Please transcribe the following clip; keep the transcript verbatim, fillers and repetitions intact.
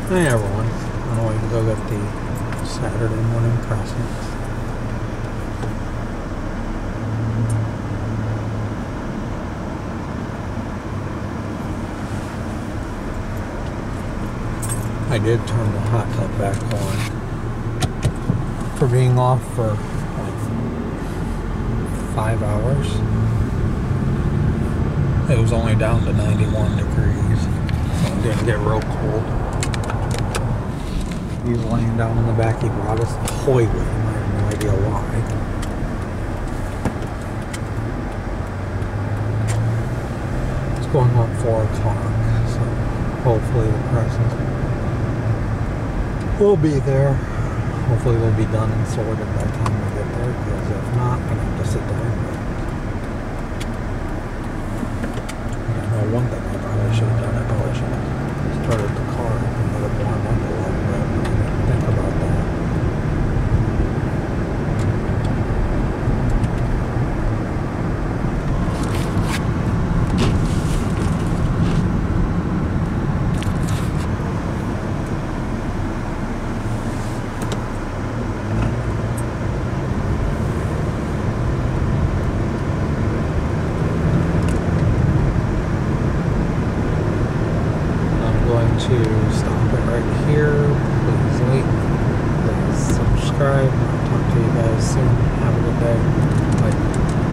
Hey everyone, I'm going to go get the Saturday morning crossings. I did turn the hot tub back on for being off for like five hours. It was only down to ninety-one degrees, so it didn't get real cold. He's laying down in the back. He brought us a toy with him. I have no idea why. It's going on four o'clock, so hopefully the presents will be there. Hopefully they'll be done and sorted by the time we get there, because if not, I'm going to have to sit there and wait. And I know one thing I probably should have done. I probably should have started the car up and let it warm up a little bit. Think about that. I'm going to stop it right here. Please like, please subscribe. I'll talk to you guys soon. Have a good day. Bye.